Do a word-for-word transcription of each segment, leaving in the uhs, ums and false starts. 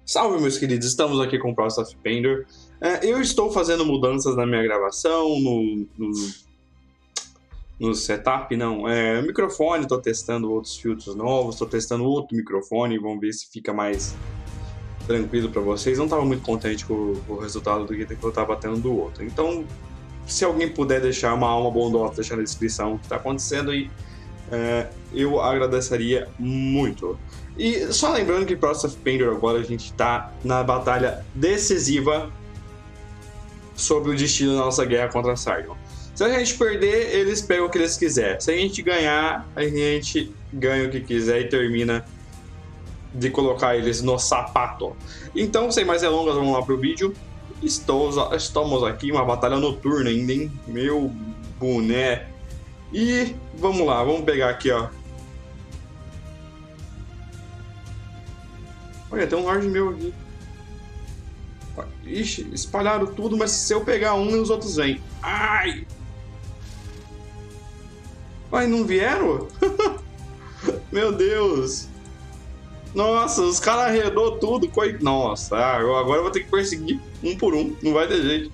Salve, meus queridos, estamos aqui com o Process of Painter. É, eu estou fazendo mudanças na minha gravação, no, no, no setup, não, é, microfone, estou testando outros filtros novos, estou testando outro microfone, vamos ver se fica mais tranquilo para vocês. Não estava muito contente com, com o resultado do que eu estava tendo do outro. Então, se alguém puder deixar uma alma bondosa, deixar na descrição o que está acontecendo aí, é, eu agradeceria muito. E só lembrando que Process of Painter agora a gente está na batalha decisiva sobre o destino da nossa guerra contra a Sargon. Se a gente perder, eles pegam o que eles quiserem. Se a gente ganhar, a gente ganha o que quiser e termina de colocar eles no sapato. Então, sem mais delongas, vamos lá pro vídeo. Estou, estamos aqui, uma batalha noturna ainda, hein? Meu boné. E vamos lá, vamos pegar aqui, ó. Olha, tem um Lorde meu aqui. Ixi, espalharam tudo, mas se eu pegar um, os outros vêm. Ai! Ai, não vieram? Meu Deus! Nossa, os caras arredou tudo. Coi... Nossa, agora eu vou ter que perseguir um por um. Não vai ter jeito.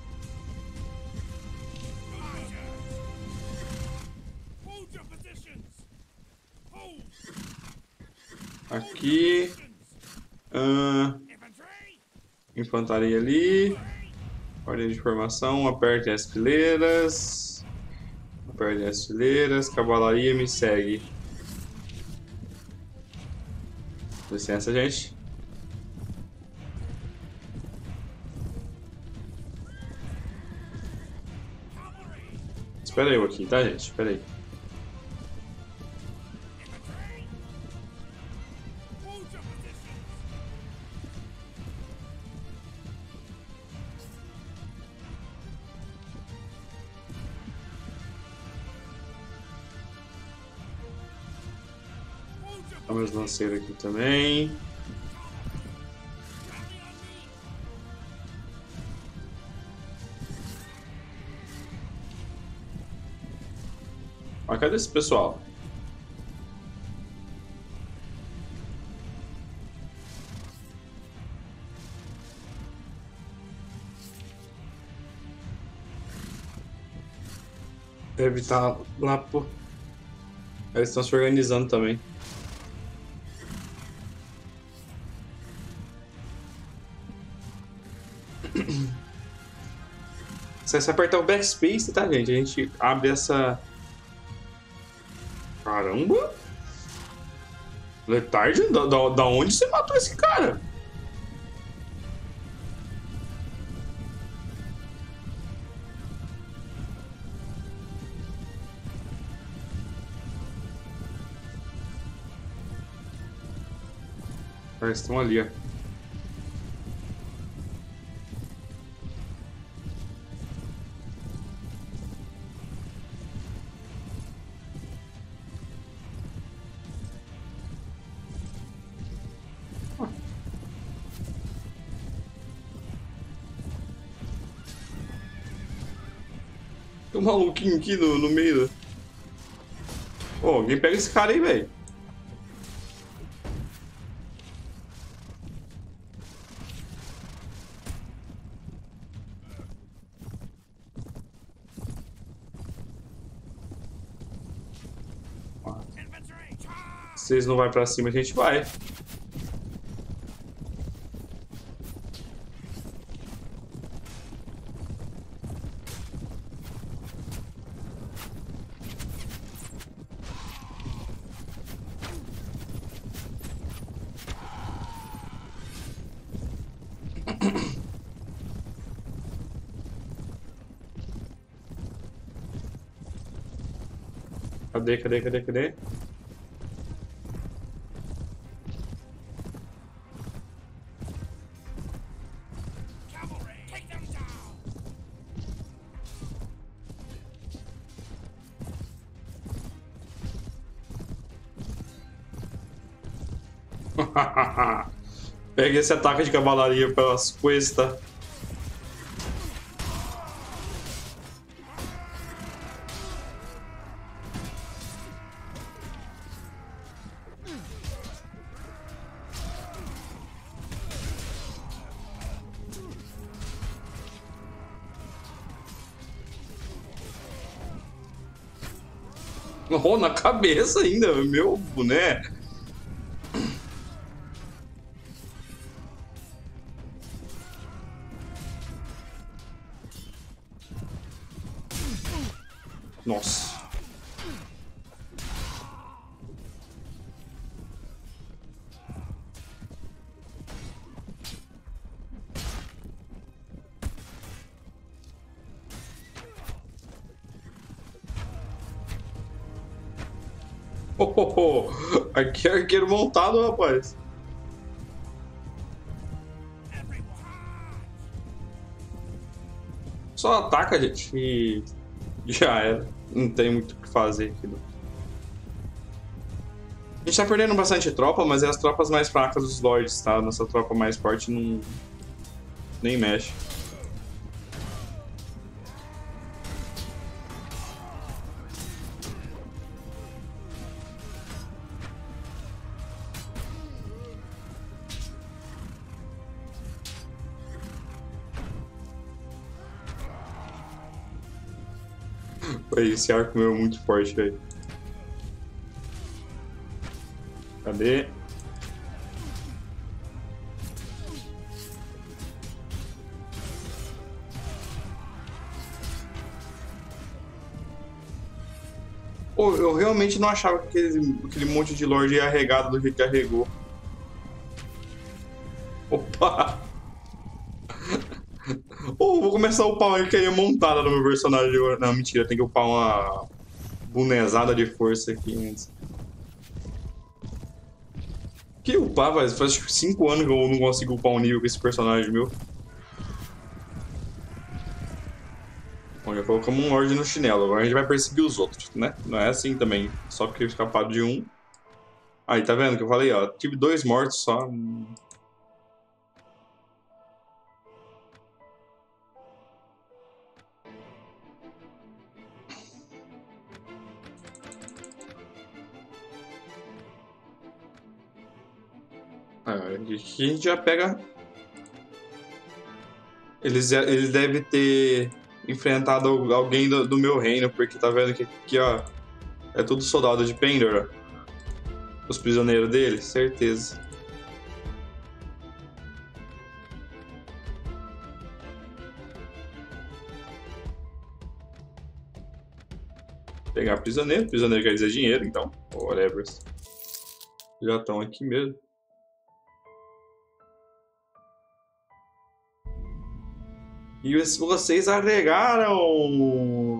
Aqui. Uh, infantaria ali. Ordem de formação. Apertem as fileiras. Apertem as fileiras. Cavalaria me segue. Licença, gente. Espera eu aqui, tá, gente? Espera aí. Vamos lanceiro aqui também. Mas cadê esse pessoal? Deve estar lá por... Eles estão se organizando também. Se você apertar o backspace, tá, gente? A gente abre essa... Caramba! Letard? Da, da, da onde você matou esse cara? Eles estão ali, ó. Tem um maluquinho aqui no, no meio. Pô, alguém pega esse cara aí, velho. Se eles não vão pra cima, a gente vai. Cadê, cadê, cadê, cadê? Pega esse ataque de cavalaria pelas cuestas. Oh, na cabeça ainda, meu boneco. Nossa. Oh, oh, oh. Aqui é arqueiro montado, rapaz. Só ataca, gente, e já era. Não tem muito o que fazer aqui. Não. A gente tá perdendo bastante tropa, mas é as tropas mais fracas dos lords, tá? Nossa tropa mais forte não... nem mexe. Esse arco meu é muito forte, velho. Cadê? Pô, eu realmente não achava que aquele, aquele monte de lord ia arregado do jeito que arregou. Opa! Oh, vou começar a upar uma que é montada no meu personagem. Não, mentira, tem que upar uma bonezada de força aqui antes. Que upar, velho? Faz cinco anos que eu não consigo upar um nível com esse personagem meu. Bom, já colocamos um Lorde no chinelo, agora a gente vai perseguir os outros, né? Não é assim também, só porque eu escapado de um. Aí, tá vendo que eu falei, ó, tive dois mortos só. Ah, aqui a gente já pega. Eles, eles devem ter enfrentado alguém do, do meu reino, porque tá vendo que aqui, ó, é tudo soldado de Pendor, ó. Os prisioneiros dele, certeza. Pegar prisioneiro, prisioneiro quer dizer dinheiro, então, whatever. Já estão aqui mesmo. E vocês arregaram!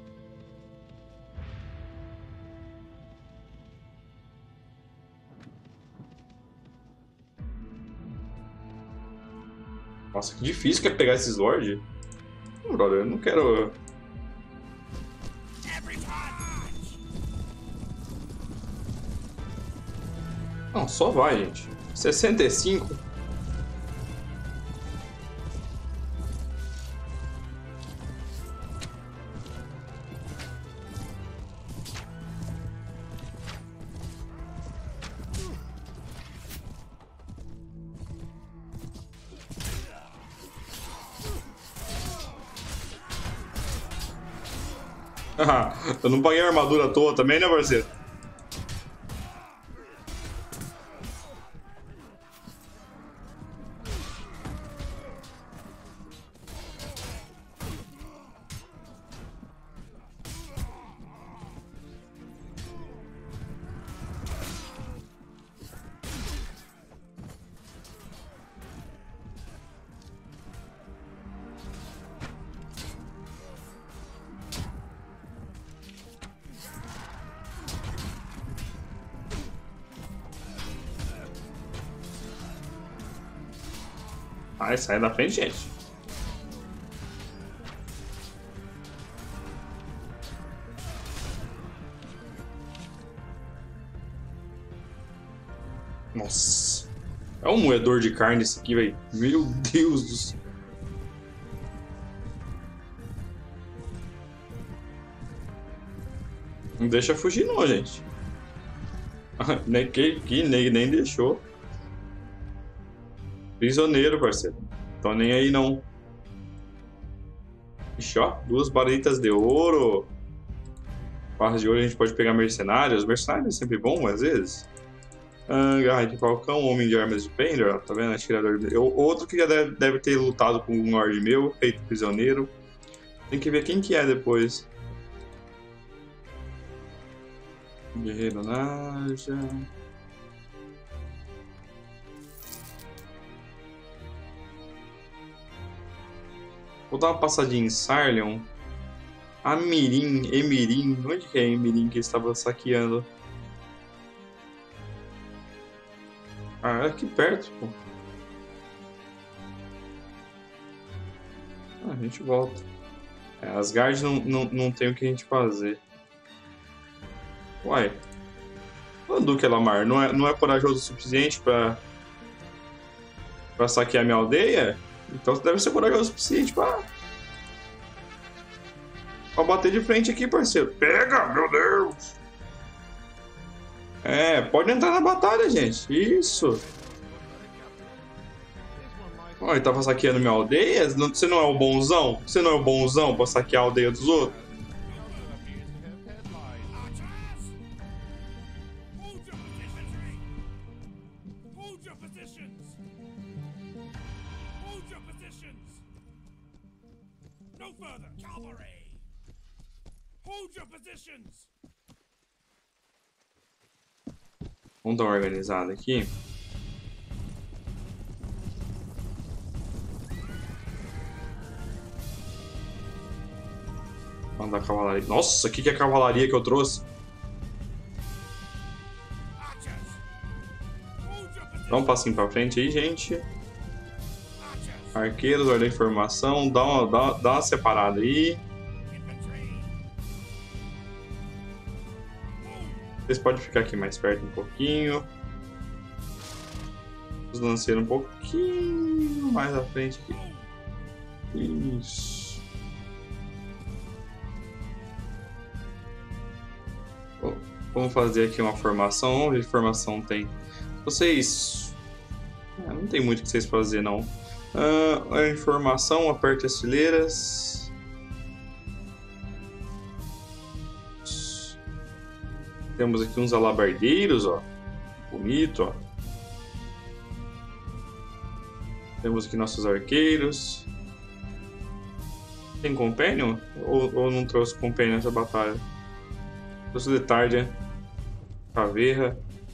Nossa, que difícil que é pegar esses Lorde. Brother, eu não quero... Não, só vai, gente. sessenta e cinco. Eu não paguei a armadura à toa também, né, parceiro? Ai, sai da frente, gente. Nossa. É um moedor de carne esse aqui, velho. Meu Deus do céu. Não deixa fugir não, gente. nem, que, que, nem, nem deixou. Prisioneiro, parceiro. Tô nem aí, não. Ixi, ó. Duas baritas de ouro. Barras de ouro a gente pode pegar mercenários. Mercenários é sempre bom, às vezes. Ah, garra de falcão, homem de armas de Pendor, ó, tá vendo? Atirador de... Eu, outro que já deve, deve ter lutado com um lord meu, feito prisioneiro. Tem que ver quem que é depois. Guerreiro Naja. Vou dar uma passadinha em Sarleon. Amirim, Emirim. Onde que é Emirim que estava saqueando? Ah, é aqui perto, pô. Ah, a gente volta. É, Asgard não, não, não tem o que a gente fazer. Uai. O Duque Elamar não é, não é corajoso o suficiente pra, pra saquear minha aldeia? Então você deve ser corajoso o suficiente pra... pra bater de frente aqui, parceiro. Pega, meu Deus! É, pode entrar na batalha, gente. Isso. Ó, ele tava saqueando minha aldeia? Você não é o bonzão? Você não é o bonzão pra saquear a aldeia dos outros? Vamos dar uma organizada aqui. Vamos dar cavalaria. Nossa, o que, que é a cavalaria que eu trouxe? Dá um passinho pra frente aí, gente. Arqueiros, ordem de formação. Dá uma, dá, dá uma separada aí. Vocês podem ficar aqui mais perto um pouquinho. Os lanceiros um pouquinho mais à frente aqui. Isso. Bom, vamos fazer aqui uma formação. Onde formação tem? Vocês... Ah, não tem muito o que vocês fazerem, não. Ah, a informação, aperte as fileiras. Temos aqui uns alabardeiros, ó. Bonito, ó. Temos aqui nossos arqueiros. Tem companion? Ou, ou não trouxe companion nessa batalha? Trouxe Letardia. Caveira.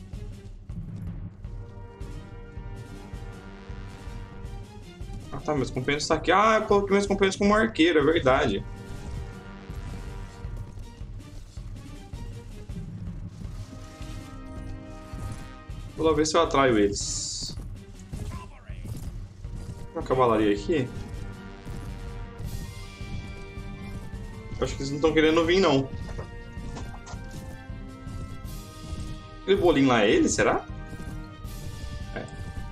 Ah tá, meus companheiros estão aqui. Ah, eu coloquei meus companheiros como arqueiro, é verdade. Vou lá ver se eu atraio eles. Uma cavalaria aqui. Acho que eles não estão querendo vir, não. Aquele bolinho lá é ele, será? É.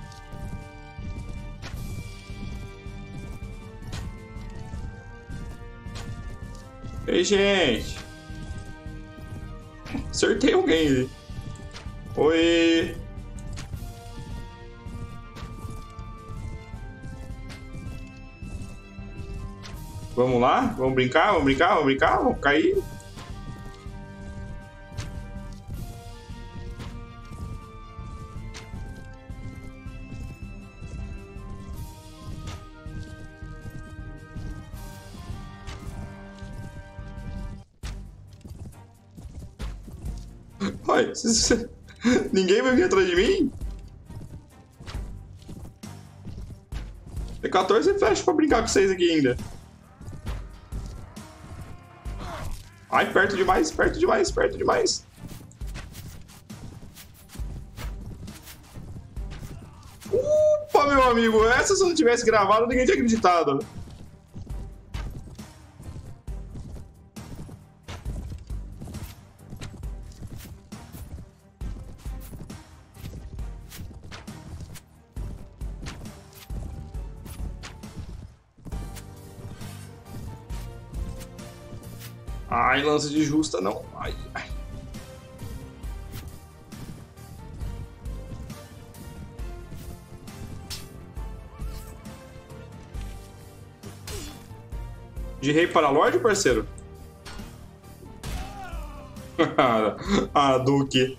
Ei, gente. Acertei alguém ali. Oi. Vamos lá? Vamos brincar? Vamos brincar? Vamos brincar? Vamos cair? Olha, ninguém vai vir atrás de mim? Tem quatorze flechas pra brincar com vocês aqui ainda. Ai, perto demais, perto demais, perto demais. Opa, meu amigo, essa se eu não tivesse gravado, ninguém tinha acreditado. Ai, lança de justa, não. Ai, ai. De rei para lorde, parceiro? Ah, Duque.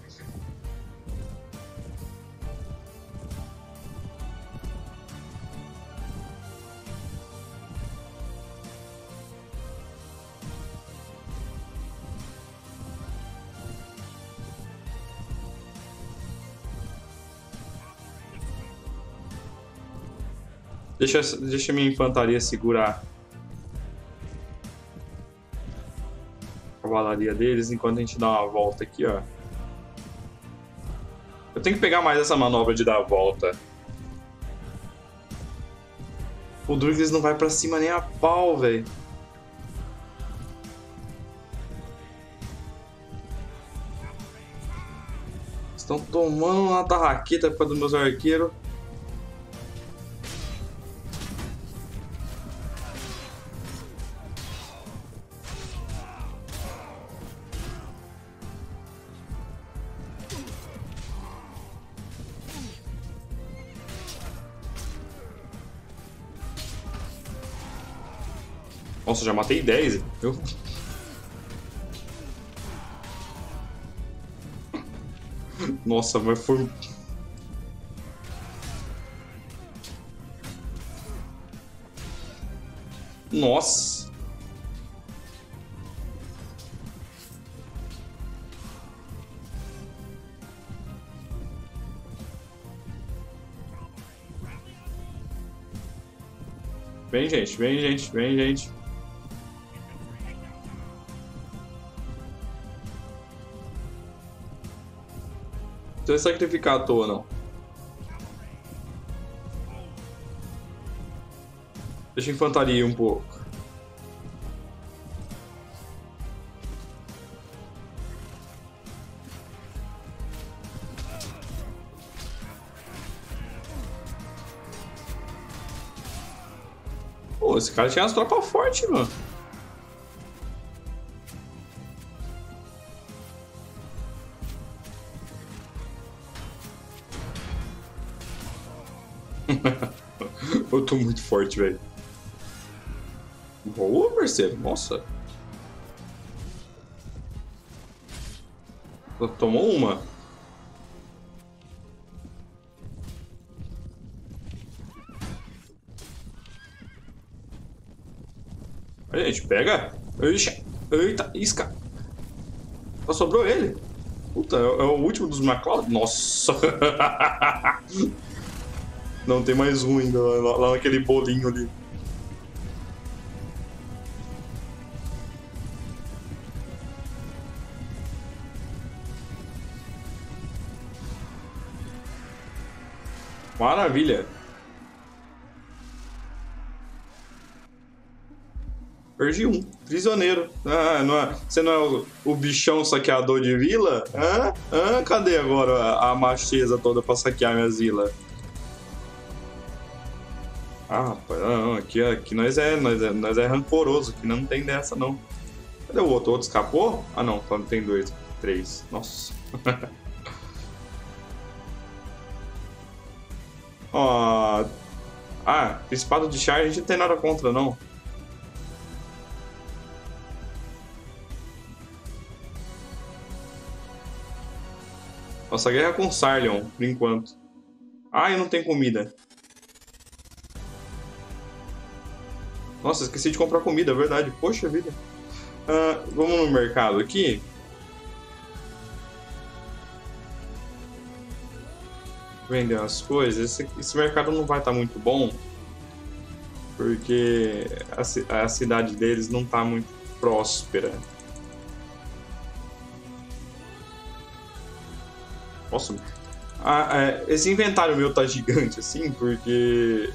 Deixa, deixa minha infantaria segurar a cavalaria deles enquanto a gente dá uma volta aqui, ó. Eu tenho que pegar mais essa manobra de dar a volta. O Druids não vai pra cima nem a pau, velho. Estão tomando uma tarraqueta por causa dos meus arqueiros. Nossa, já matei dez. Eu... Nossa, mas foi... Nossa. Vem, gente, vem, gente, vem, gente. Não precisa sacrificar à toa, não. Deixa a infantaria ir um pouco. Pô, esse cara tinha umas tropas fortes, mano. Eu tô muito forte, velho. Boa, parceiro. Nossa. Tomou uma. A gente pega. Ixi. Eita, isca. Só sobrou ele. Puta, é, é o último dos MacLeod. Nossa. Não, tem mais um ainda lá, lá naquele bolinho ali. Maravilha. Perdi um. Prisioneiro. Ah, não é, você não é o, o bichão saqueador de vila? Hã? Hã? Cadê agora a, a macheza toda pra saquear minhas vilas? Ah, rapaz, não, aqui, aqui nós, é, nós, é, nós é rancoroso, aqui não tem dessa, não. Cadê o outro? O outro escapou? Ah, não, só tem dois, três. Nossa. Ó... Ah, Principado de Char a gente não tem nada contra, não. Nossa guerra é com Sarleon, por enquanto. Ah, eu não tenho comida. Nossa, esqueci de comprar comida, é verdade. Poxa vida. Ah, vamos no mercado aqui. Vender as coisas. Esse, esse mercado não vai estar muito bom. Porque a, a cidade deles não está muito próspera. Nossa. Ah, é, esse inventário meu tá gigante assim, porque...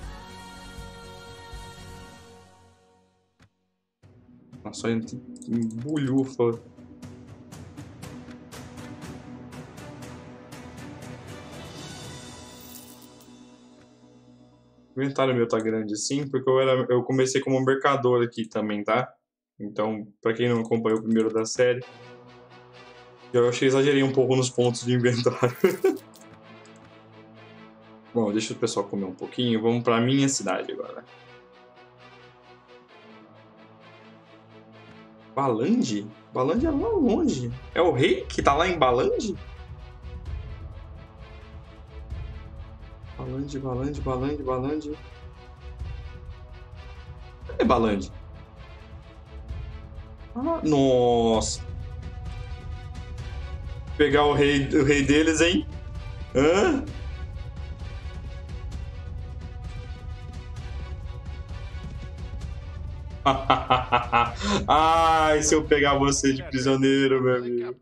Nossa, a gente bulhufa. O inventário meu tá grande assim, porque eu, era, eu comecei como mercador aqui também, tá? Então, pra quem não acompanhou o primeiro da série, eu achei que exagerei um pouco nos pontos de inventário. Bom, deixa o pessoal comer um pouquinho. Vamos pra minha cidade agora. Balandi? Balandi é lá longe. É o rei que tá lá em Balandi? Balandi, Balandi, Balandi, Balandi. Cadê Balandi? Ah, nossa. Pegar o rei, o rei deles, hein? Hã? Ai, se eu pegar você de prisioneiro, meu amigo.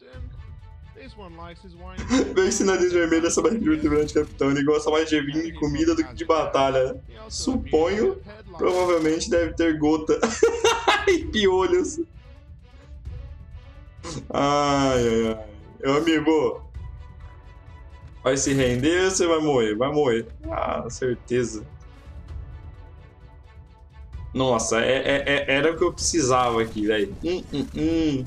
Vê esse nariz vermelho, essa barriga de grande capitão. Ele gosta mais de vinho e comida do que de batalha. Suponho, provavelmente deve ter gota e piolhos. Ai, ai, ai. Meu amigo, vai se render ou você vai morrer? Vai morrer. Ah, certeza. Nossa, é, é, é, era o que eu precisava aqui, velho. Hum, hum, hum.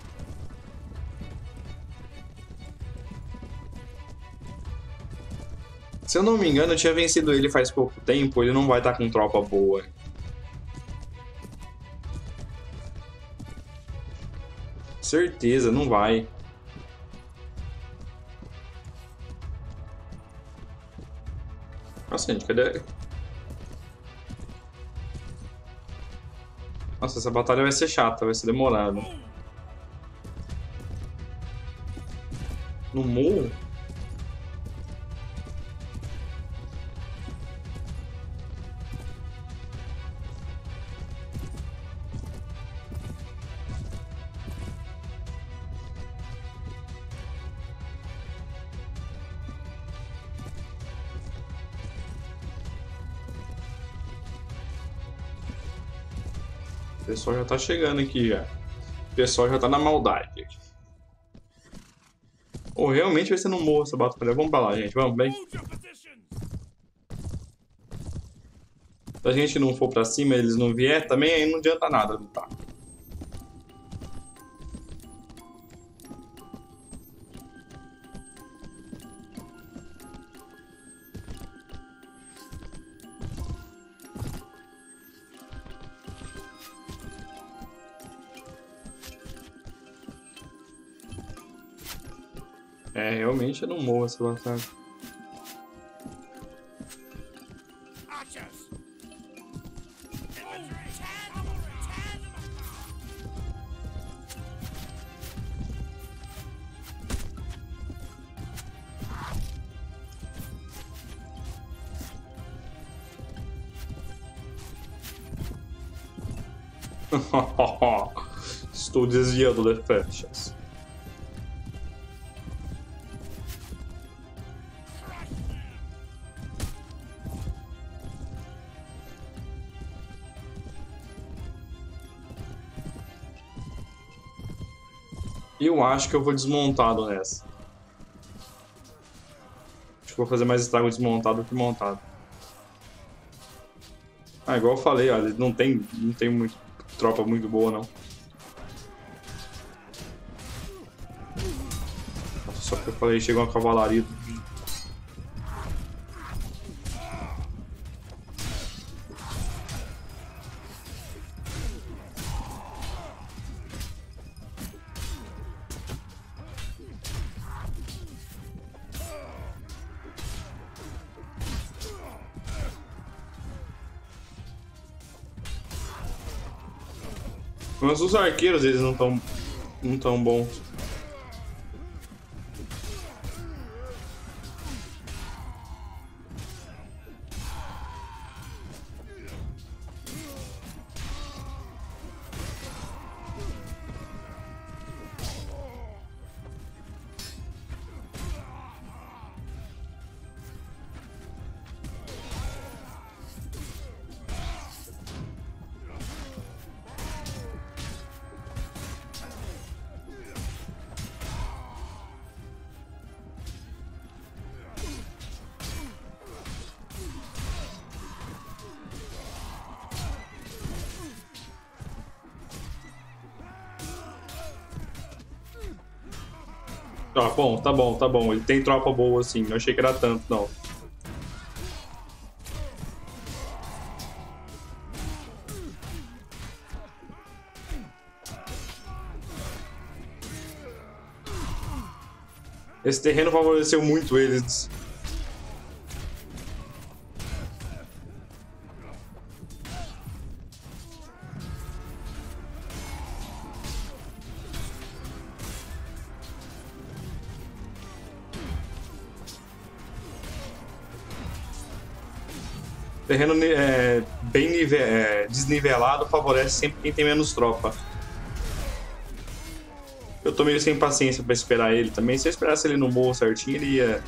Se eu não me engano, eu tinha vencido ele faz pouco tempo. Ele não vai estar com tropa boa. Certeza, não vai. Nossa, gente, cadê... Nossa, essa batalha vai ser chata, vai ser demorada. No morro? O pessoal já tá chegando aqui já. O pessoal já tá na maldade. Ou oh, realmente vai ser no morro essa batalha. Vamos pra lá, gente. Vamos, bem. Se a gente não for pra cima e eles não vier, também aí não adianta nada lutar. É, realmente eu não morro essa batalha. Estou desviando de flechas. Eu acho que eu vou desmontado nessa. Acho que vou fazer mais estrago desmontado que montado. Ah, igual eu falei, olha, não tem, não tem muito, tropa muito boa, não. Nossa, só que eu falei, chegou uma cavalaria. Mas os arqueiros, eles não estão não tão bons. Tá bom, tá bom, tá bom. Ele tem tropa boa, assim. Não achei que era tanto, não. Esse terreno favoreceu muito eles. Terreno é, bem nive é, desnivelado favorece sempre quem tem menos tropa. Eu tô meio sem paciência pra esperar ele também. Se eu esperasse ele no morro certinho, ele ia...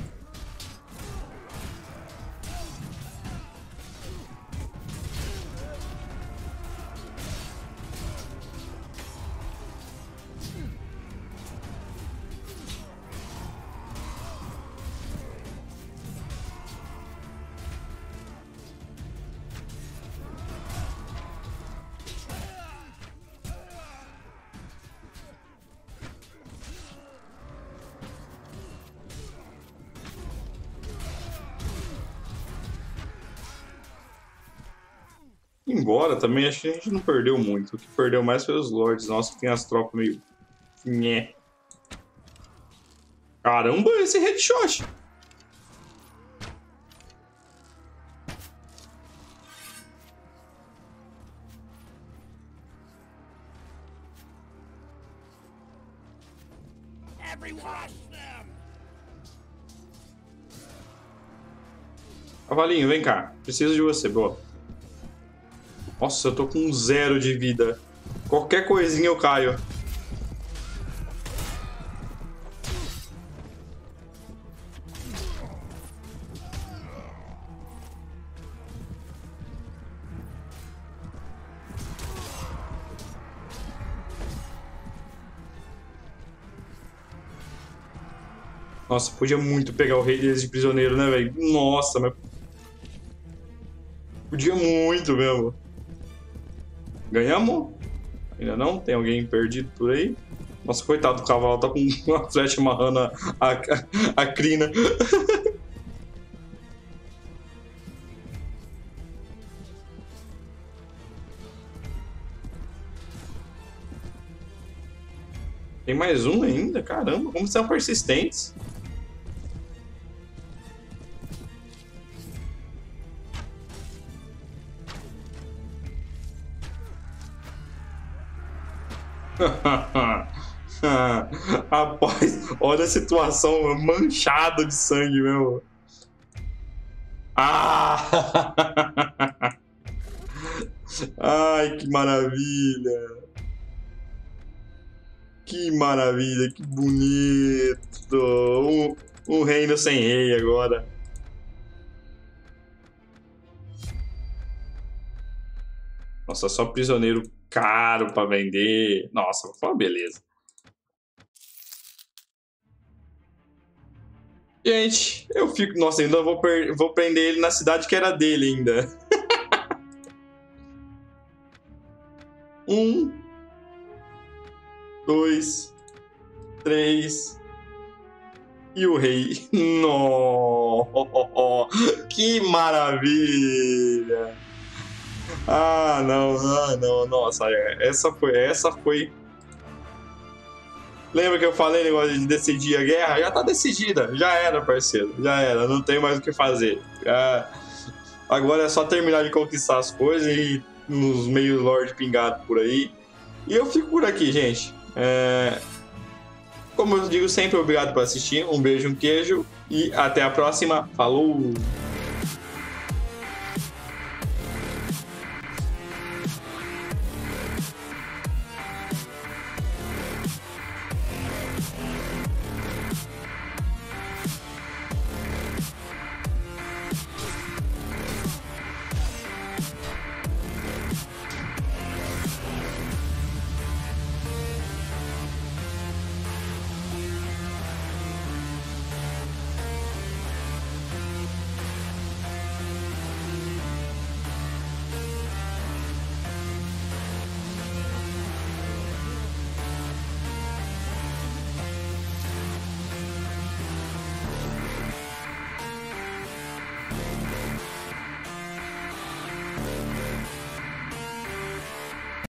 Embora também, acho que a gente não perdeu muito. O que perdeu mais foi os lords. Nossa, tem as tropas meio... Nhé. Caramba, esse headshot! Cavalinho, vem cá. Preciso de você, boa. Nossa, eu tô com zero de vida. Qualquer coisinha eu caio. Nossa, podia muito pegar o rei deles de prisioneiro, né, velho? Nossa, mas... Podia muito mesmo. Ganhamos? Ainda não? Tem alguém perdido por aí? Nossa, coitado do cavalo, tá com uma flecha amarrando a, a, a crina. Tem mais um ainda? Caramba, como são persistentes. Rapaz, olha a situação manchada de sangue, meu. Ah! Ai, que maravilha! Que maravilha, que bonito! Um, um reino sem rei agora. Nossa, só prisioneiro caro pra vender. Nossa, foi uma beleza. Gente, eu fico... Nossa, ainda vou, per... vou prender ele na cidade que era dele ainda. Um... Dois... Três... E o rei. Nossa, que maravilha! Ah, não, ah, não, nossa, essa foi, essa foi... Lembra que eu falei negócio de decidir a guerra? Já tá decidida, já era, parceiro, já era, não tem mais o que fazer. Ah, agora é só terminar de conquistar as coisas e nos meios Lorde pingado por aí. E eu fico por aqui, gente. É... Como eu digo sempre, obrigado por assistir, um beijo, um queijo e até a próxima. Falou!